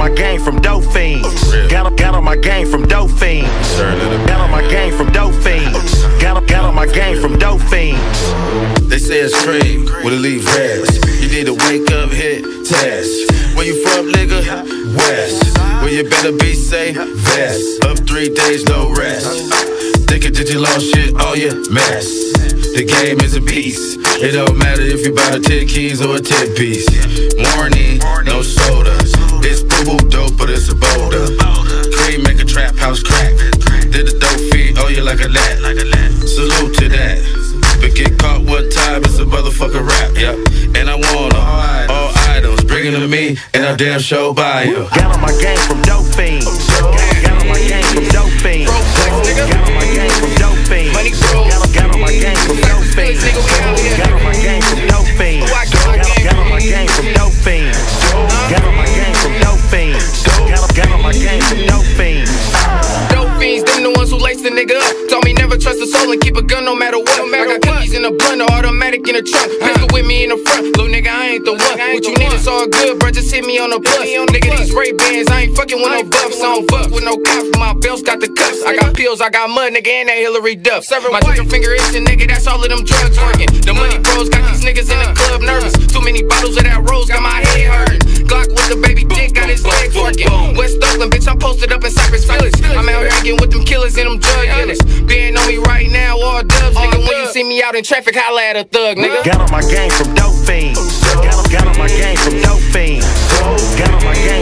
my game from dope fiends. Got on my game from dope fiends. Got on my game from dope fiends. Got on my game from dope fiends. They say it's straight with a leave rest. You need to wake up, hit test. Where you from, nigga? West. Where you better be safe, vest. Up 3 days, no rest. Thinking that you lost shit, all your mess. The game is a piece. It don't matter if you buy the 10 keys or a 10 piece. Warning, no soda. It's boo-boo dope, but it's a boulder. Cream make a trap house crack. Did the dope feed, oh you like a lat. Salute to that. But get caught one time, it's a motherfucking rap, yeah. And I want all items, bring it to me, and I damn show buy you. Got on my game from dope fiends. Got on my game from dope fiends. Got on my game from dope fiends. Got on my game from dope fiends. Got on my game from dope fiends. Got on my game from dope fiends. Got on my game from dope fiends. Got on my game from dope fiends. Dope fiends, them the ones who lace the nigga up. Told me never trust a soul and keep a gun no matter what. I got cookies in the blunt, automatic in the trunk. Pistol with me in the front, little nigga, I ain't the one. What you need is all good, bro, just hit me on the bus. Nigga, these Ray-Bans, I ain't fucking with no buffs. I don't fuck with no cops, my belts got the cuffs. I got pills, I got mud, nigga, and that Hillary Duff. My trigger finger itching, nigga, that's all of them drugs working. The money bros got these niggas in the club nervous. Too many bottles of that rose, got my head hurting. Glock with the baby dick, got his legs working. West Oakland, bitch, I'm posted up in Cypress Village. I'm out here getting with them killers and them drug dealers. Being on me right now, all dubs, nigga. When you see me out in traffic, holla at a thug, nigga. Got on my game from dope fiends. Got on my game from dope fiends. Got on my game